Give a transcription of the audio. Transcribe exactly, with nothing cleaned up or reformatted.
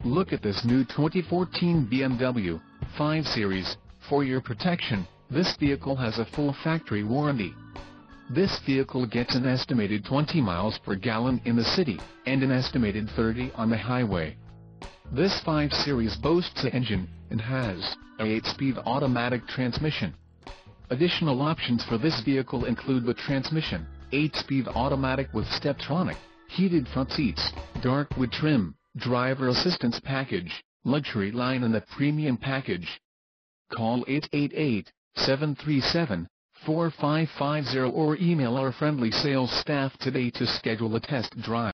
Look at this new twenty fourteen B M W five Series. For your protection, this vehicle has a full factory warranty. This vehicle gets an estimated twenty miles per gallon in the city, and an estimated thirty on the highway. This five Series boasts an engine, and has a eight-speed automatic transmission. Additional options for this vehicle include the transmission, eight-speed automatic with Steptronic, heated front seats, dark wood trim, driver assistance package, luxury line and the premium package. Call eight eight eight, seven three seven, four five five zero or email our friendly sales staff today to schedule a test drive.